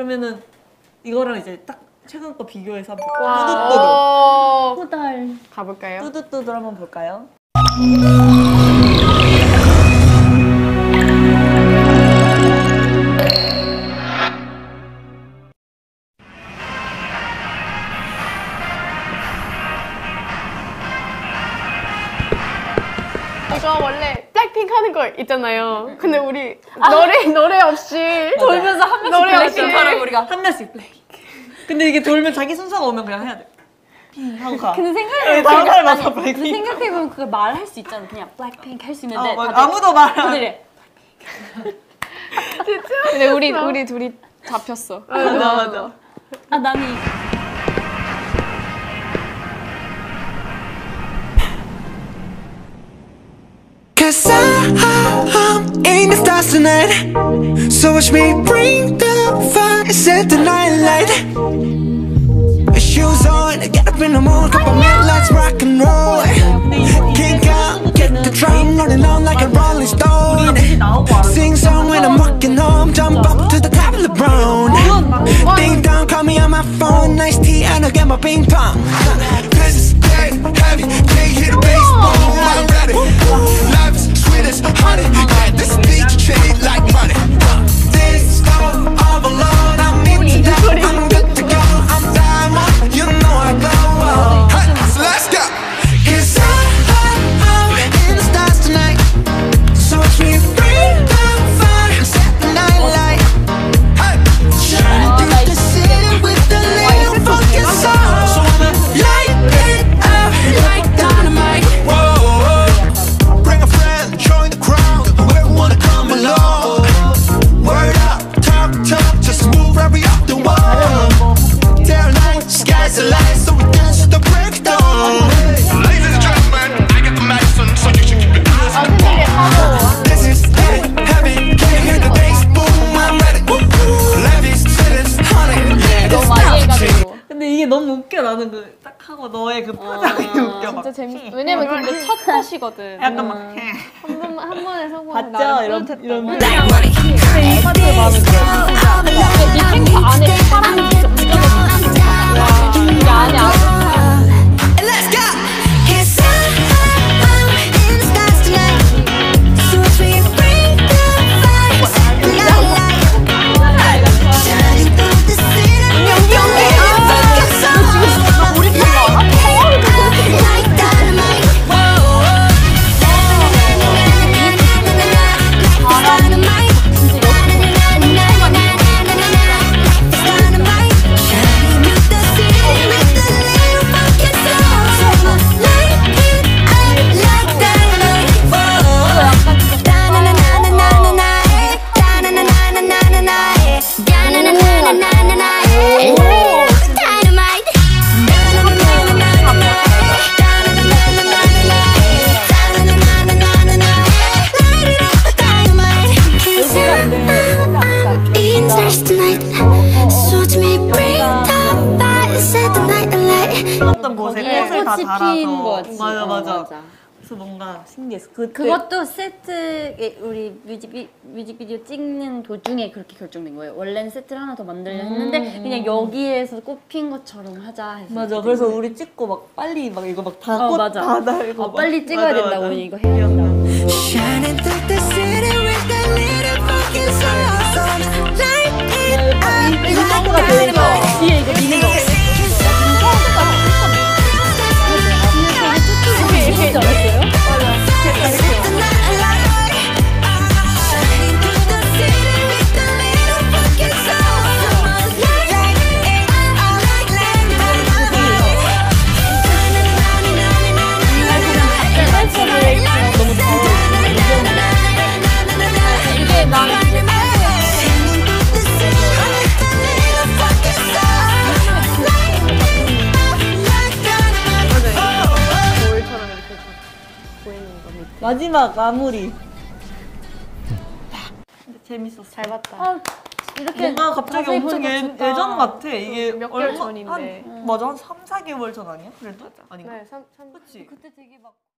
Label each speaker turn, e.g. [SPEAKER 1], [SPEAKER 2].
[SPEAKER 1] 그러면은 이거랑 이제 딱 최근 거 비교해서 한번 볼까요?
[SPEAKER 2] 후달
[SPEAKER 3] 가볼까요?
[SPEAKER 1] 뚜두뚜두 한번 볼까요?
[SPEAKER 3] 이거 원래 블랙핑크 하는 거 있잖아요. 근데 우리 노래 없이
[SPEAKER 2] 돌면서 한 명씩
[SPEAKER 3] 노래 없이
[SPEAKER 2] 블랙핑크 하라고 우리가
[SPEAKER 1] 한 명씩 블랙핑크. 근데 이게 돌면 자기 순서가 오면 그냥 해야 돼. 핑 하고 가.
[SPEAKER 2] 근데 생각해보면
[SPEAKER 1] 다음 사람 맞아 블랙핑크.
[SPEAKER 2] 근데 생각해보면 그걸 말할 수 있잖아. 그냥 블랙핑크 할 수 있는데
[SPEAKER 1] 아무도 말 안 해.
[SPEAKER 3] 근데 우리 둘이 잡혔어.
[SPEAKER 1] 맞아.
[SPEAKER 2] 아 나는
[SPEAKER 4] Cause I'm in the stars tonight. So watch me bring the fire, set the night light. Shoes on, get up in the morning, couple minutes, let's rock and roll. Kick out, get the drum rolling on like a rolling stone. Sing song when I'm walking home, jump up to the top of the brown. Ding dong, call me on my phone, nice tea and I'll get my ping pong. This is dead heavy, can't hit the bass, boom, I'm ready. Life is sweet as honey, yeah, this beat shade like money. This all alone, I'm into that, I'm good to go, I'm diamond, you know I glow. Hey, so let's go. Cause I'm in the stars tonight. So watch me bring the fire, set the night light. Hey, shining through the city with the little funky sound. So I'ma light it up like dynamite. Whoa, bring a friend, join the crowd. Whoever wanna come along. Word up, talk, just move right up the wall. Day or night, sky's the light, so we dance to the break of dawn. Ladies and gentlemen, I got the medicine, so you should keep your eyes on the ball. This is dead heavy, can you hear the bass? Boom, I'm ready. Life is sweet as honey, yeah,
[SPEAKER 3] 너무
[SPEAKER 4] this
[SPEAKER 3] 많이
[SPEAKER 4] now
[SPEAKER 3] 해가지고.
[SPEAKER 1] 근데 이게 너무 웃겨. 나는 그 딱 하고 너의 그 표정이 웃겨. 막
[SPEAKER 3] 진짜 재밌. 왜냐면 근데 첫 컷이거든.
[SPEAKER 1] 약간 막
[SPEAKER 3] 한 번에 성공해서
[SPEAKER 1] 봤죠? 이런
[SPEAKER 3] 뿌듯했다고.
[SPEAKER 1] 근데 이 파트 나는
[SPEAKER 3] 이 탱크 안에 사람이 진짜 운전하고 있어. 이 안에
[SPEAKER 4] Let's go! Cause I'm in the stars tonight. So watch me bring the fire, set the night light. Shining through the city with the little funky sound.
[SPEAKER 3] 우리 팀 알아?
[SPEAKER 4] Like dynamite. Shining through the city with the little funky sound. So I'ma light it up like dynamite. Da-na-na-na-na-na-na-na, da-na-na-na-na-na-na, da-na-na-na-na-na-na, dynamite.
[SPEAKER 1] 어떤 곳에 꽃을 다
[SPEAKER 2] 꽃이
[SPEAKER 1] 달아서
[SPEAKER 2] 핀 거지.
[SPEAKER 1] 맞아. 그래서 뭔가 신기했어.
[SPEAKER 2] 그것도 세트 우리 뮤직비디오 찍는 도중에 그렇게 결정된 거예요. 원래는 세트를 하나 더 만들려 했는데 그냥 여기에서 꽃핀 것처럼 하자 해서.
[SPEAKER 1] 맞아. 그래서 우리 찍고 막 빨리 막 이거 막 다 꽃
[SPEAKER 2] 맞아.
[SPEAKER 1] 다 달고 막.
[SPEAKER 2] 빨리 찍어야
[SPEAKER 1] 맞아,
[SPEAKER 2] 된다고
[SPEAKER 1] 맞아.
[SPEAKER 2] 이거 해야 된다고.
[SPEAKER 4] Shining through the city with the little funky sound. Light it up like dynamite.
[SPEAKER 2] 뒤에 이거 미는 거. 이렇게 잘했어요?
[SPEAKER 4] Set the night light. Shining through the city with the little funky sound. Light it up like
[SPEAKER 3] 이게 난 거울처럼 이렇게 보이는 거 밑에.
[SPEAKER 1] 마지막 마무리. 근데 재밌었어.
[SPEAKER 3] 잘 봤다.
[SPEAKER 2] 이렇게
[SPEAKER 1] 뭔가 갑자기 엄청 예전 같아. 이게
[SPEAKER 3] 몇 개월
[SPEAKER 1] 얼마
[SPEAKER 3] 전인데.
[SPEAKER 1] 맞아 한 3, 4개월 전 아니야? 그래도? 아닌가?
[SPEAKER 3] 네,
[SPEAKER 1] 그치?
[SPEAKER 2] 그때 되게 막